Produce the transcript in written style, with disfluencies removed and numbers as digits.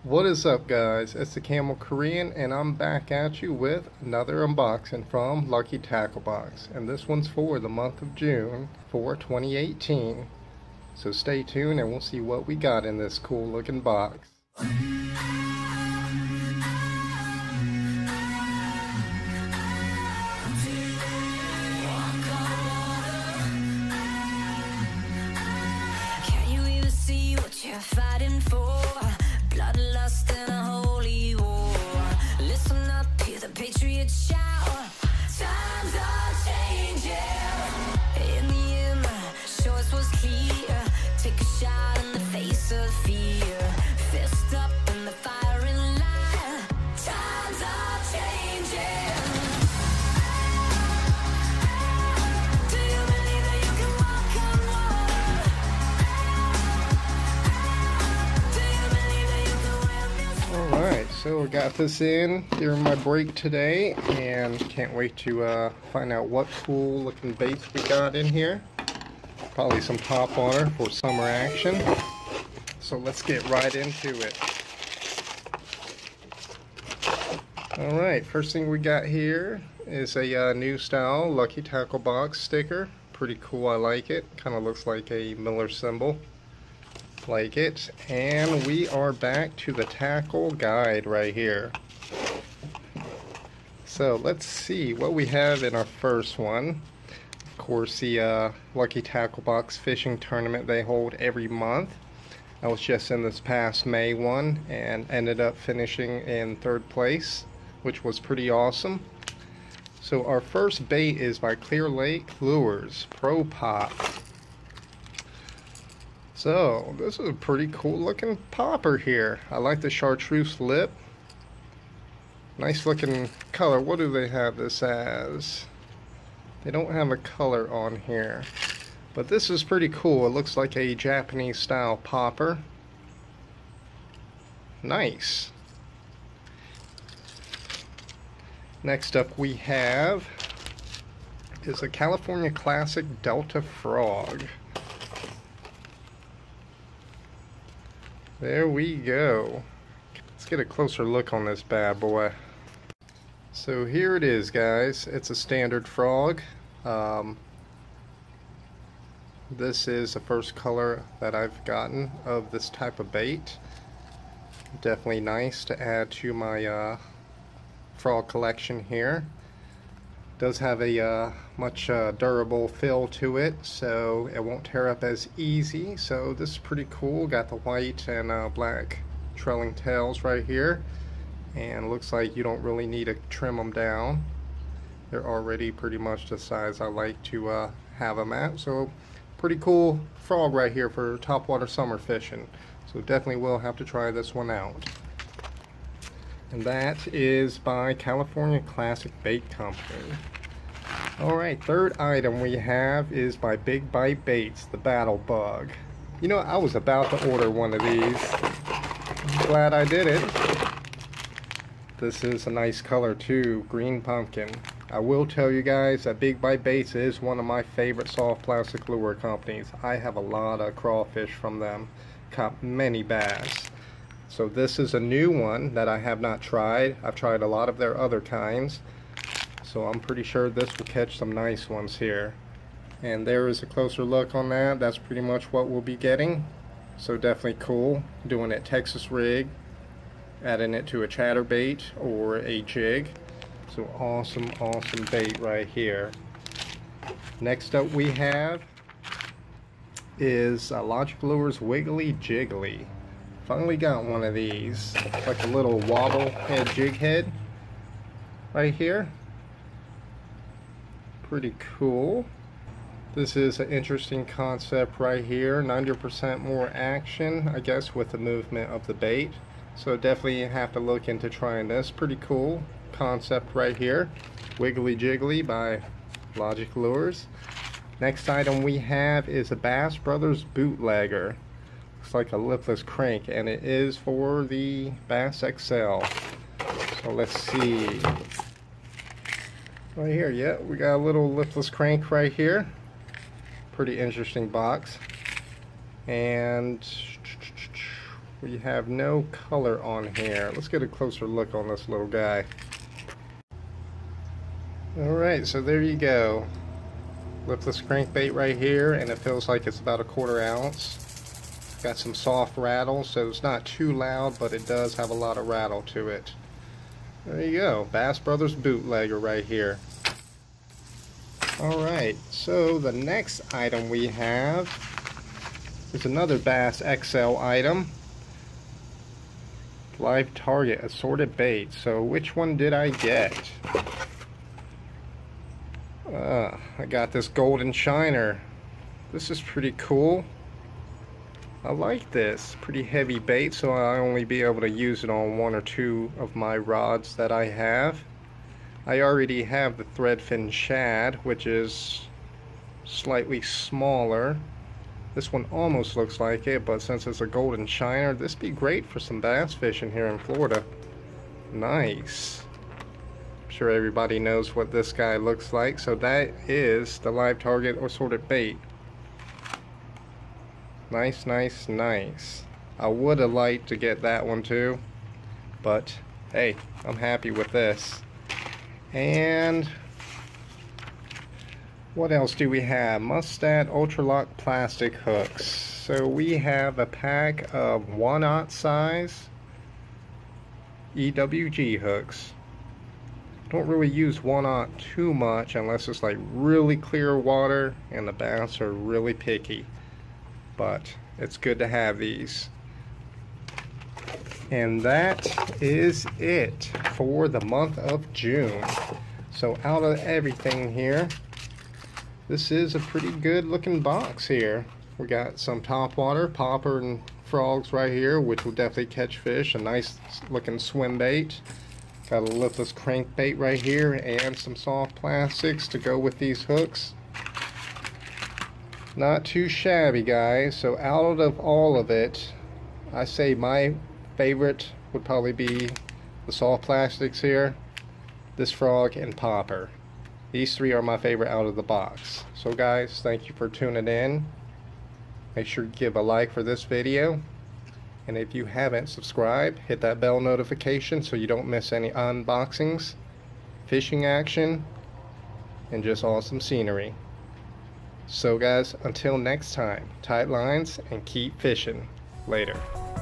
What is up, guys? It's the Camel Korean, and I'm back at you with another unboxing from Lucky Tackle Box, and this one's for the month of June for 2018. So stay tuned and we'll see what we got in this cool looking box. Can you even see what you're fighting for? Bloodlust and a holy war. Listen up, hear the patriots shout. Times are changing. In the end, my choice was clear. Take a shot in the face of fear. Fist up in the firing line. Times are changing. Do you believe that you can walk on water? Do you believe that you can wear this? Alright, so I got this in during my break today, and can't wait to find out what cool looking baits we got in here. Probably some top water for summer action. So let's get right into it. Alright, first thing we got here is a new style Lucky Tackle Box sticker. Pretty cool, I like it. Kind of looks like a Miller symbol. Like it. And we are back to the tackle guide right here. So let's see what we have in our first one. Of course, the Lucky Tackle Box fishing tournament they hold every month. I was just in this past May one and ended up finishing in third place, which was pretty awesome. So our first bait is by Clear Lake Lures Pro Pop. So this is a pretty cool looking popper here. I like the chartreuse lip. Nice looking color. What do they have this as? They don't have a color on here, but this is pretty cool. It looks like a Japanese style popper. Nice. Next up we have is a California Classic Delta Frog. There we go. Let's get a closer look on this bad boy. So here it is, guys. It's a standard frog. This is the first color that I've gotten of this type of bait. Definitely nice to add to my frog collection here. Does have a much durable feel to it, so it won't tear up as easy. So this is pretty cool. Got the white and black trailing tails right here, and looks like you don't really need to trim them down. They're already pretty much the size I like to have them at. So pretty cool frog right here for topwater summer fishing. So definitely will have to try this one out. And that is by California Classic Bait Company. Alright, third item we have is by Big Bite Baits, the Battle Bug. You know, I was about to order one of these. Glad I did it. This is a nice color too, green pumpkin. I will tell you guys that Big Bite Baits is one of my favorite soft plastic lure companies. I have a lot of crawfish from them, caught many bass. So this is a new one that I have not tried. I've tried a lot of their other kinds. So I'm pretty sure this will catch some nice ones here. And there is a closer look on that. That's pretty much what we'll be getting. So definitely cool. Doing it Texas rig, adding it to a chatterbait or a jig. So awesome, awesome bait right here. Next up we have is Logic Lures Wiggly Jiggly. Finally got one of these. Like a little wobble head jig head right here. Pretty cool. This is an interesting concept right here. 90% more action, I guess, with the movement of the bait. So definitely have to look into trying this. Pretty cool concept right here. Wiggly Jiggly by Logic Lures. Next item we have is a Bass Brothers Bootlegger. Looks like a lipless crank, and it is for the Bass XL. So let's see. Right here, yeah, we got a little lipless crank right here. Pretty interesting box. And we have no color on here. Let's get a closer look on this little guy. Alright, so there you go. Lift this crankbait right here, and it feels like it's about 1/4 ounce. Got some soft rattle, so it's not too loud, but it does have a lot of rattle to it. There you go, Bass Brothers bootlegger right here. Alright, so the next item we have is another Bass XL item. Live Target assorted bait. So which one did I get? I got this golden shiner. This is pretty cool. I like this. Pretty heavy bait, so I'll only be able to use it on 1 or 2 of my rods that I have. I already have the threadfin shad, which is slightly smaller. This one almost looks like it, but since it's a golden shiner, this would be great for some bass fishing here in Florida. Nice. I'm sure everybody knows what this guy looks like. So that is the Live Target assorted bait. Nice, nice, nice. I would have liked to get that one too, but hey, I'm happy with this. And what else do we have? Mustad Ultralock plastic hooks. So we have a pack of 1/0 size EWG hooks. Don't really use 1/0 too much unless it's like really clear water and the bass are really picky. But it's good to have these. And that is it for the month of June. So out of everything here, this is a pretty good looking box here. We got some topwater, popper, and frogs right here, which will definitely catch fish. A nice looking swim bait. Got a lipless crankbait right here and some soft plastics to go with these hooks. Not too shabby, guys. So out of all of it, I say my favorite would probably be the soft plastics here, this frog, and popper. These 3 are my favorite out of the box. So guys, thank you for tuning in. Make sure to give a like for this video, and if you haven't subscribed, hit that bell notification so you don't miss any unboxings, fishing action, and just awesome scenery. So guys, until next time, tight lines and keep fishing. Later.